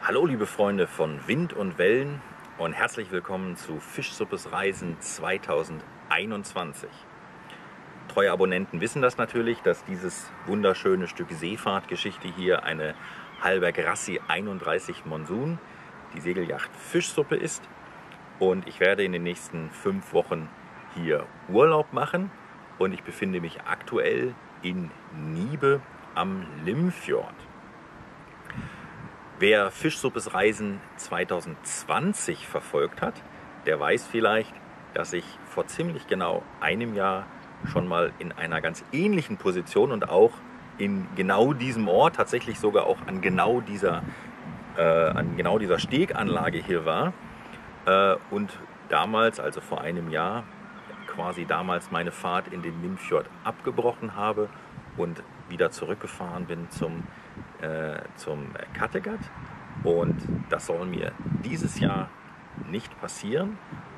Hallo liebe Freunde von Wind und Wellen und herzlich willkommen zu Fischsuppes Reisen 2021. Treue Abonnenten wissen das natürlich, dass dieses wunderschöne Stück Seefahrtgeschichte hier eine Hallberg Rassi 31 Monsun, die Segelyacht Fischsuppe ist. Und ich werde in den nächsten 5 Wochen hier Urlaub machen und ich befinde mich aktuell in Nibe am Limfjord. Wer Fischsuppes Reisen 2020 verfolgt hat, der weiß vielleicht, dass ich vor ziemlich genau einem Jahr schon mal in einer ganz ähnlichen Position und auch in genau diesem Ort, tatsächlich sogar auch an genau dieser Steganlage hier war und damals, also vor einem Jahr, quasi damals meine Fahrt in den Limfjord abgebrochen habe und wieder zurückgefahren bin zum Kattegat. Und das soll mir dieses Jahr nicht passieren.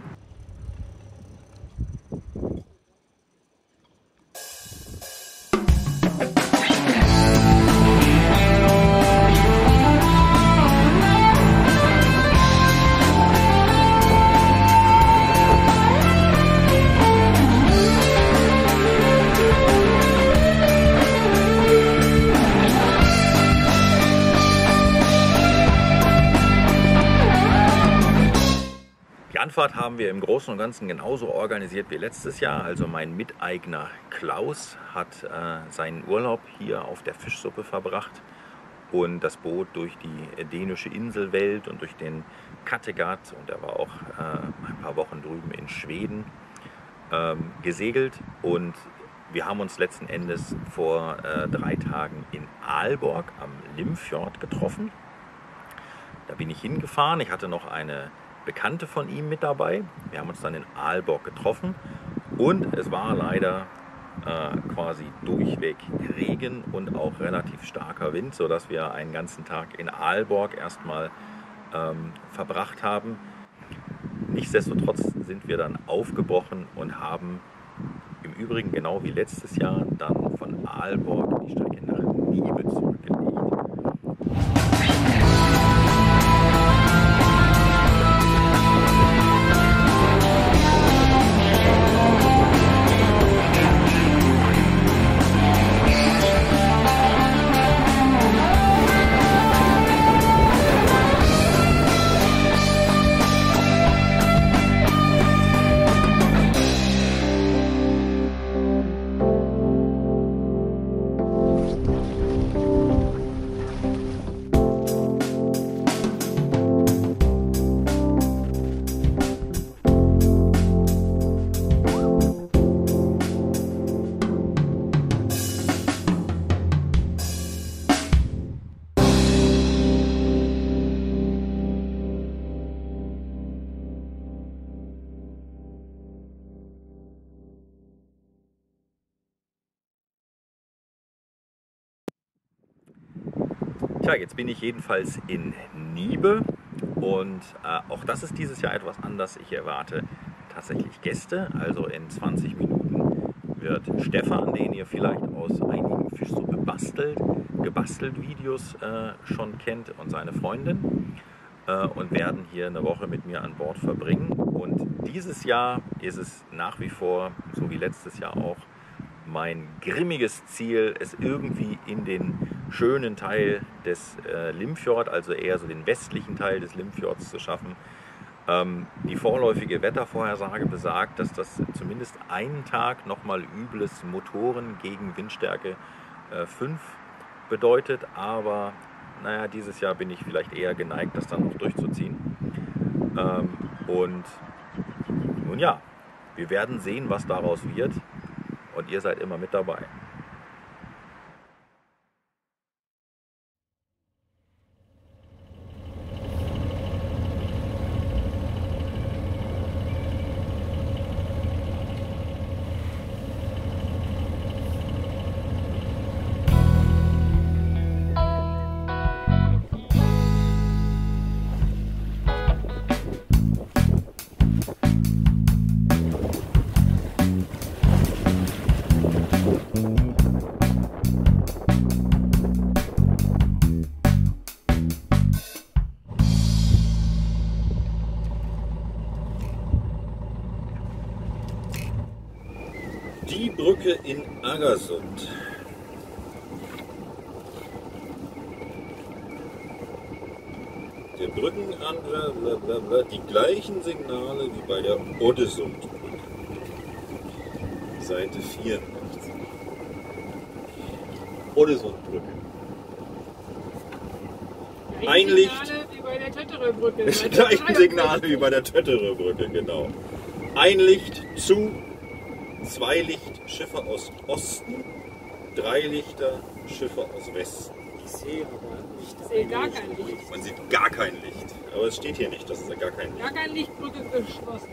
Die Anfahrt haben wir im Großen und Ganzen genauso organisiert wie letztes Jahr. Also mein Miteigner Klaus hat seinen Urlaub hier auf der Fischsuppe verbracht und das Boot durch die dänische Inselwelt und durch den Kattegat, und er war auch ein paar Wochen drüben in Schweden, gesegelt. Und wir haben uns letzten Endes vor 3 Tagen in Aalborg am Limfjord getroffen. Da bin ich hingefahren. Ich hatte noch eine Bekannte von ihm mit dabei. Wir haben uns dann in Aalborg getroffen und es war leider quasi durchweg Regen und auch relativ starker Wind, sodass wir einen ganzen Tag in Aalborg erstmal verbracht haben. Nichtsdestotrotz sind wir dann aufgebrochen und haben im Übrigen genau wie letztes Jahr dann von Aalborg die Strecke nach Nibe zurückgelegt. Tja, jetzt bin ich jedenfalls in Nibe und auch das ist dieses Jahr etwas anders. Ich erwarte tatsächlich Gäste. Also in 20 Minuten wird Stefan, den ihr vielleicht aus einigen Fischsuppe gebastelt Videos schon kennt, und seine Freundin und werden hier eine Woche mit mir an Bord verbringen. Und dieses Jahr ist es nach wie vor, so wie letztes Jahr auch, mein grimmiges Ziel, es irgendwie in den schönen Teil des Limfjord, also eher so den westlichen Teil des Limfjords, zu schaffen. Die vorläufige Wettervorhersage besagt, dass das zumindest einen Tag nochmal übles Motoren gegen Windstärke 5 bedeutet, aber naja, dieses Jahr bin ich vielleicht eher geneigt, das dann auch durchzuziehen. Und nun ja, wir werden sehen, was daraus wird. Und ihr seid immer mit dabei. Die Brücke in Aggersund. Der Brückenanwender, blablabla, die gleichen Signale wie bei der Oddesundbrücke. Seite 84. Oddesundbrücke. Ein Licht. Wie bei der Tötteröbrücke. Die gleichen Signale wie bei der Tötteröbrücke, genau. Ein Licht zu, 2 Lichtschiffe aus Osten, 3 Lichter Schiffe aus Westen. Ich sehe aber nicht. Ich sehe gar kein Licht. Man sieht gar kein Licht. Aber es steht hier nicht, dass es da gar kein Licht. Gar kein Lichtbrücke geschlossen.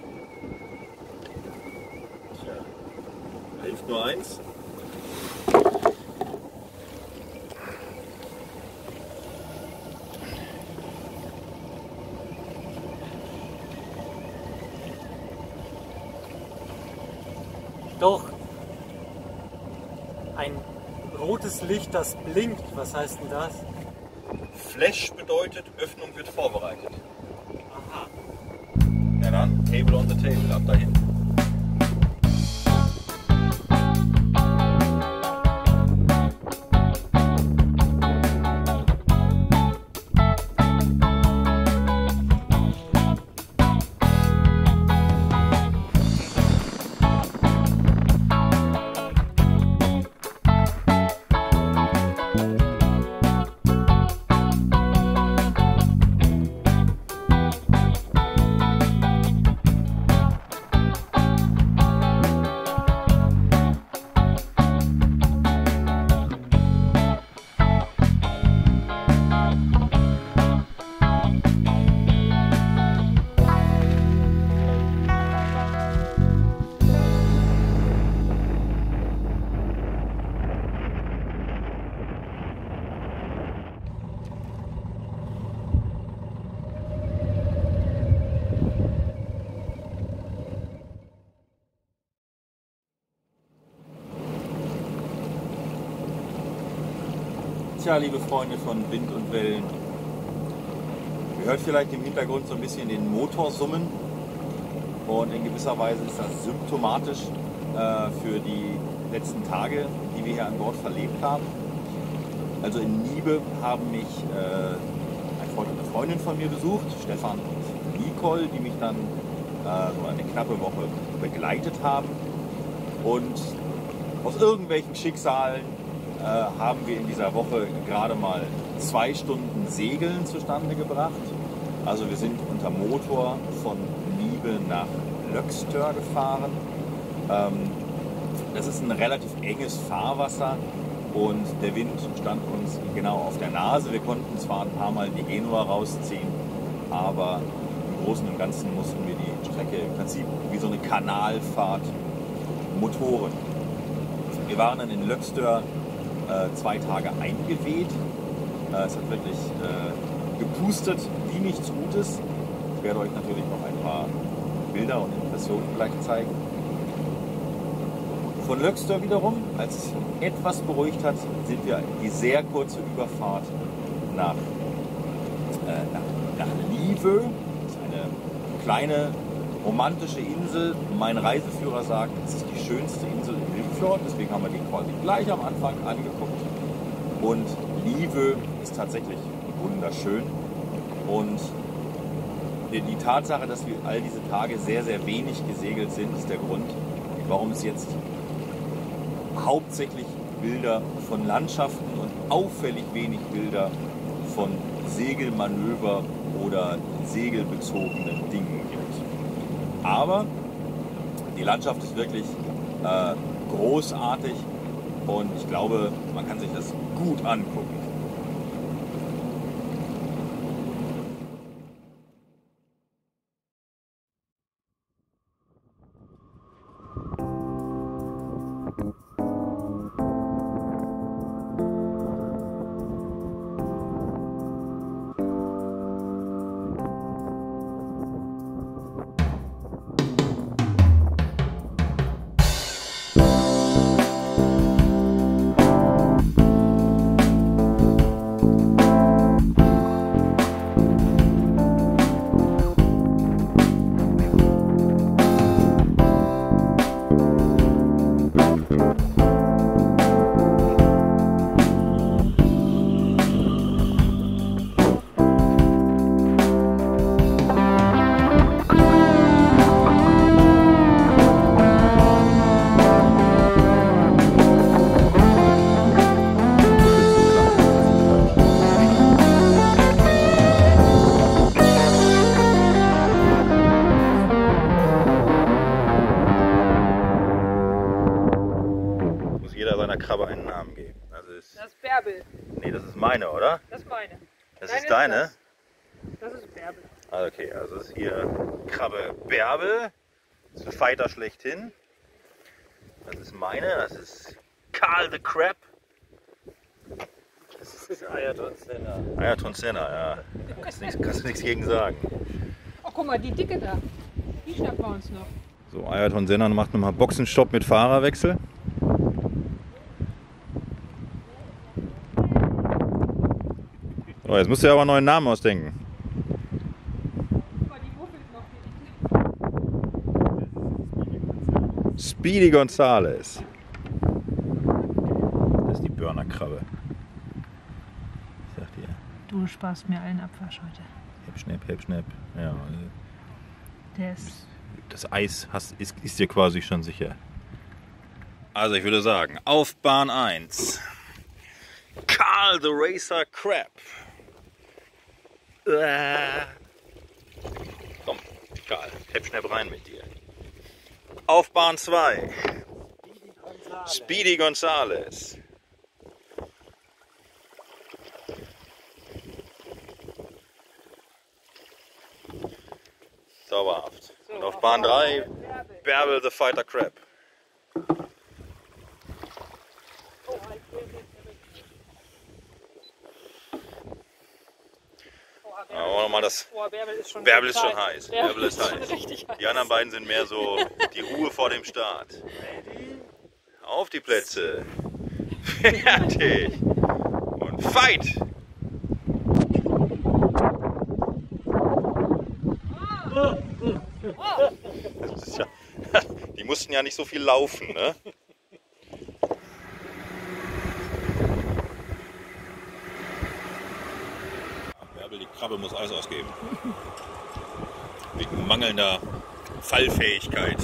Tja, da hilft nur eins. Doch. Ein rotes Licht, das blinkt. Was heißt denn das? Flash bedeutet, Öffnung wird vorbereitet. Aha. Ja dann, Table on the Table, ab dahin. Tja, liebe Freunde von Wind und Wellen, ihr hört vielleicht im Hintergrund so ein bisschen den Motor summen und in gewisser Weise ist das symptomatisch für die letzten Tage, die wir hier an Bord verlebt haben. Also in Niebe haben mich ein Freund und eine Freundin von mir besucht, Stefan und Nicole, die mich dann so eine knappe Woche begleitet haben, und aus irgendwelchen Schicksalen haben wir in dieser Woche gerade mal 2 Stunden Segeln zustande gebracht. Also wir sind unter Motor von Niebe nach Löxtör gefahren. Das ist ein relativ enges Fahrwasser und der Wind stand uns genau auf der Nase. Wir konnten zwar ein paar Mal die Genua rausziehen, aber im Großen und Ganzen mussten wir die Strecke im Prinzip wie so eine Kanalfahrt motoren. Wir waren dann in Löxtör 2 Tage eingeweht. Es hat wirklich gepustet wie nichts Gutes. Ich werde euch natürlich noch ein paar Bilder und Impressionen gleich zeigen. Von Löxtör wiederum, als es etwas beruhigt hat, sind wir die sehr kurze Überfahrt nach Lievö. Das ist eine kleine romantische Insel. Mein Reiseführer sagt, es ist die schönste Insel im Limfjord, deswegen haben wir die quasi gleich am Anfang angeguckt. Und Lievö ist tatsächlich wunderschön. Und die Tatsache, dass wir all diese Tage sehr, sehr wenig gesegelt sind, ist der Grund, warum es jetzt hauptsächlich Bilder von Landschaften und auffällig wenig Bilder von Segelmanöver oder segelbezogenen Dingen gibt. Aber die Landschaft ist wirklich großartig und ich glaube, man kann sich das gut angucken. Krabbe einen Namen geben. Also ist, Das ist Bärbel. nee, das ist meine, oder? Das ist meine. Das ist deine? Das ist Bärbel. Ah, okay, also ist hier Krabbe Bärbel. Das ist ein Fighter schlechthin. Das ist meine, das ist Karl the Crab. Das ist Ayrton Senna. Ayrton Senna, ja. Kannst du nichts gegen sagen. Oh, guck mal, die Dicke da. Die schnappen wir uns noch. So, Ayrton Senna macht nochmal Boxenstopp mit Fahrerwechsel. So, jetzt musst du ja aber einen neuen Namen ausdenken. Guck mal, die wuffelt noch. Speedy Gonzales. Das ist die Burnerkrabbe. Ich sag dir. Du sparst mir allen Abwasch heute. Hep, schnapp. Ja, Der ist... das Eis ist dir quasi schon sicher. Also ich würde sagen, auf Bahn 1. Karl the Racer Crab. Komm, Karl, hep rein mit dir. Auf Bahn 2. Speedy Gonzales. Zauberhaft. Und auf Bahn 3 Bärbel the Fighter Crab. Aber nochmal das. Oh, Bärbel ist schon Bärbel ist schon heiß. Bärbel Bärbel ist schon heiß. richtig heiß. Die anderen beiden sind mehr so die Ruhe vor dem Start. Auf die Plätze. Fertig. Und fight! Das ist ja, die mussten ja nicht so viel laufen, ne? Bärbel, die Krabbe muss alles ausgeben. Wegen mangelnder Fallfähigkeit.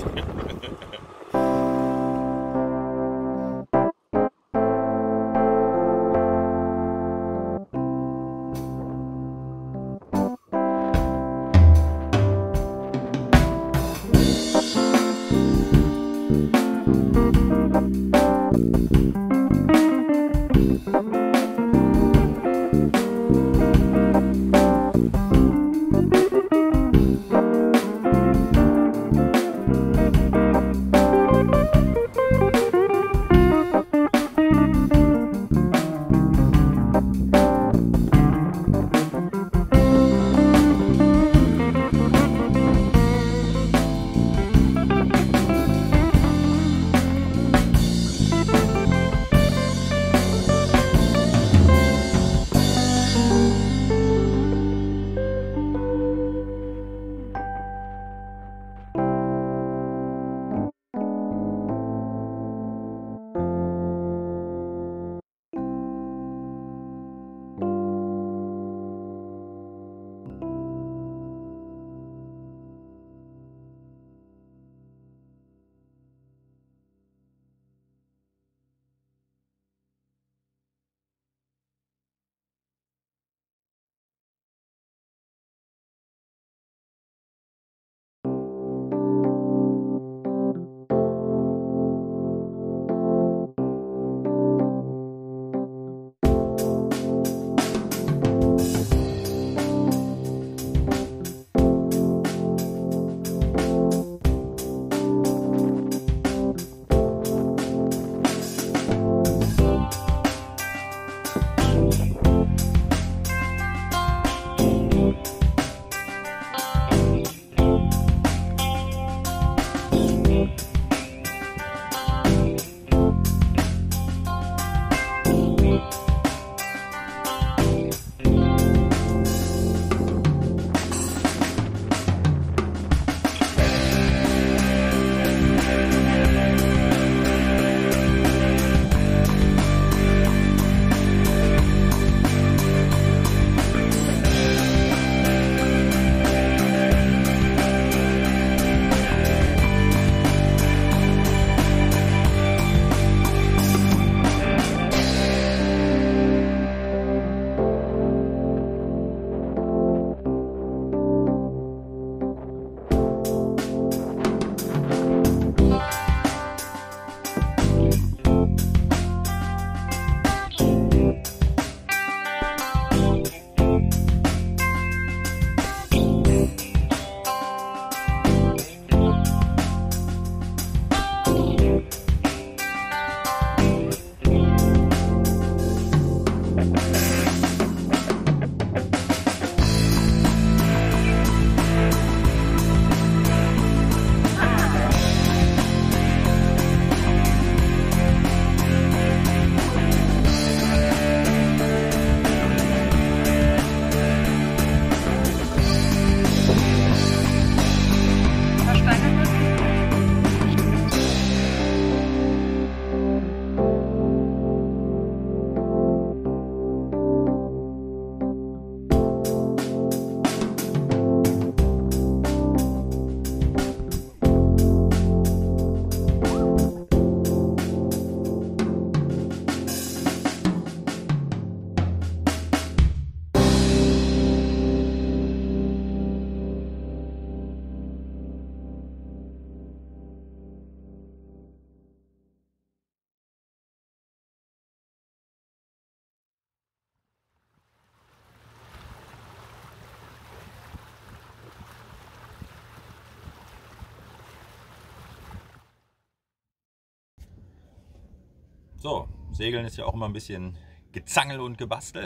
So, Segeln ist ja auch immer ein bisschen Gezangel und Gebastel.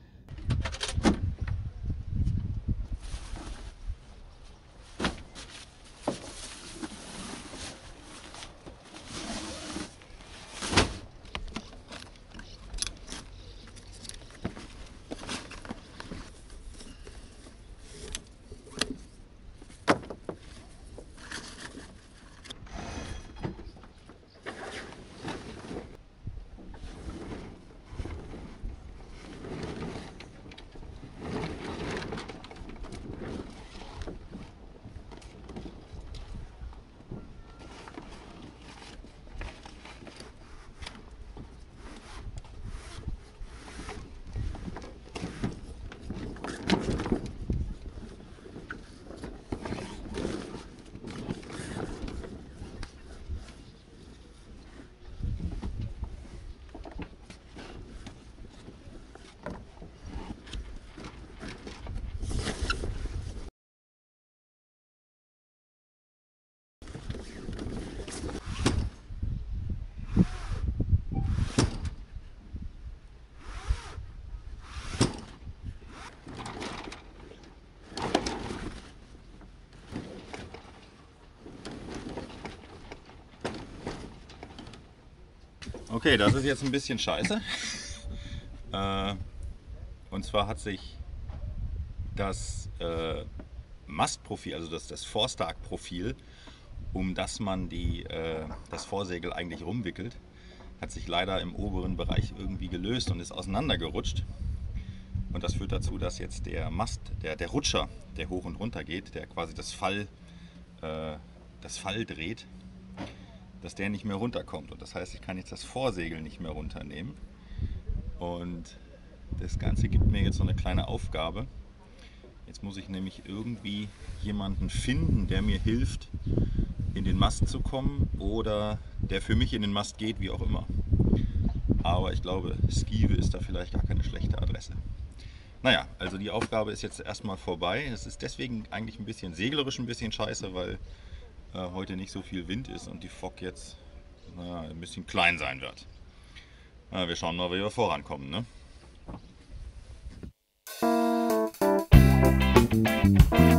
Okay, das ist jetzt ein bisschen scheiße. Und zwar hat sich das Mastprofil, also das Forestark-Profil, um das man das Vorsegel eigentlich rumwickelt, hat sich leider im oberen Bereich irgendwie gelöst und ist auseinandergerutscht. Und das führt dazu, dass jetzt der Mast, der Rutscher, der hoch und runter geht, der quasi das Fall dreht, dass der nicht mehr runterkommt. Und das heißt, ich kann jetzt das Vorsegel nicht mehr runternehmen. Und das Ganze gibt mir jetzt so eine kleine Aufgabe. Jetzt muss ich nämlich irgendwie jemanden finden, der mir hilft, in den Mast zu kommen oder der für mich in den Mast geht, wie auch immer. Aber ich glaube, Skive ist da vielleicht gar keine schlechte Adresse. Naja, also die Aufgabe ist jetzt erstmal vorbei. Es ist deswegen eigentlich ein bisschen seglerisch ein bisschen scheiße, weil heute nicht so viel Wind ist und die Fock jetzt ein bisschen klein sein wird. Wir schauen mal, wie wir vorankommen, ne?